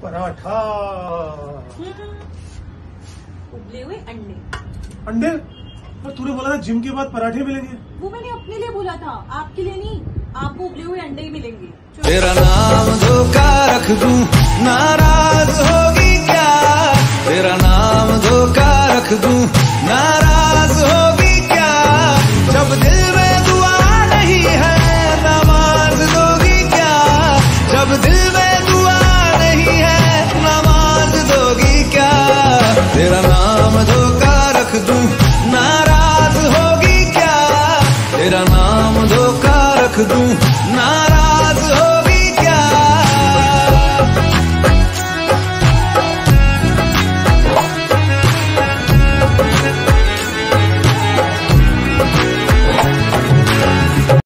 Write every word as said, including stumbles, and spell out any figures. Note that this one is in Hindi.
पराठा। उबले हुए अंडे। अंडे? पर तूने बोला था जिम के बाद पराठे मिलेंगे। वो मैंने अपने लिए बोला था, आपके लिए नहीं। आपको उबले हुए अंडे ही मिलेंगे। तेरा नाम धोखा रख दूं, नाराज होगी क्या? तेरा नाम धोखा रख दूं, नाराज होगी क्या? जब दिल में दुआ नहीं है, नमाज दोगी क्या? जब दिल में दुआ नहीं है, नमाज दोगी क्या? तेरा नाम धोखा रख दूं, नाराज होगी क्या? तेरा नाम धोखा रख दूं, नाराज